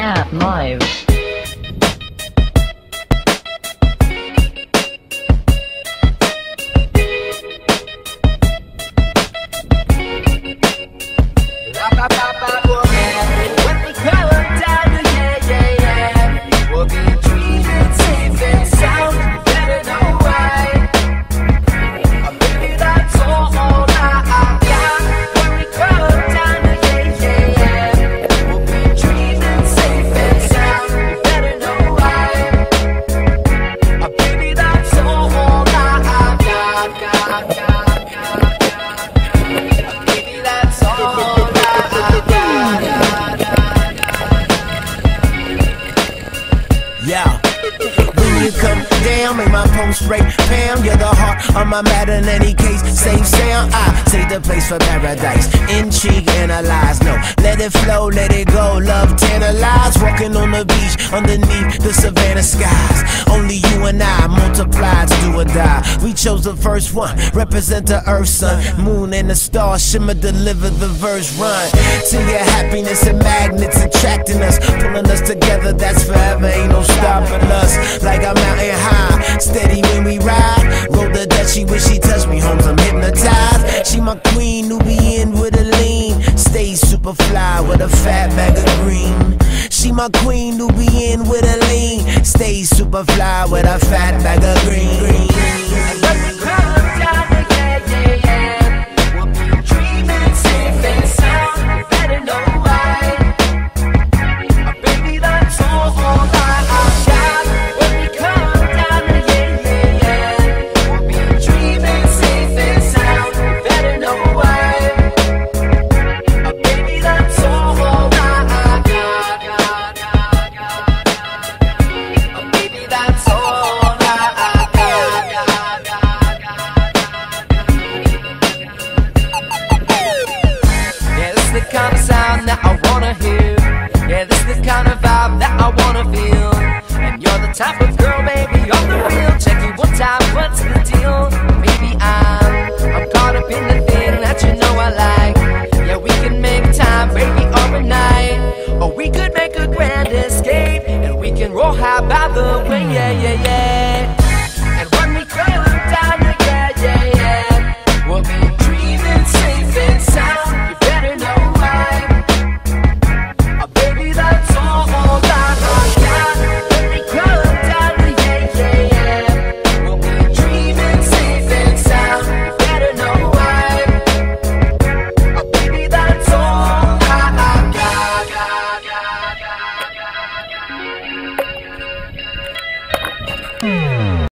app live. When you come down, make my pulse rate pound. You're the heart of my matter in any case. Safe sound, I save the place for paradise. Intrigue, analyze, no, let it flow, let it go. Love tantalize, walking on the beach underneath the Savannah skies. Only you and I, multiplied, do or die. We chose the first one, represent the earth, sun, moon and the stars, shimmer, deliver the verse, run to your happiness and magnets attracting us, pulling us together. That's forever, ain't no stopping us. Like a mountain high, steady when we ride. Roll the Dutch, she wish she touched me, homes, I'm hypnotized. She my queen, Nubian with a lean, stay super fly with a fat bag of green. She my queen, Nubian with a lean, stay super fly with a fat bag of green. Kind of sound that I wanna hear. Yeah, this is the kind of vibe that I wanna feel. And you're the type of girl, baby, you're the real. Check you one time, what's the deal? Maybe I'm caught up in the thing that you know I like. Yeah, we can make time, baby, overnight. Or we could make a grand escape, and we can roll high by the way, yeah, yeah, yeah.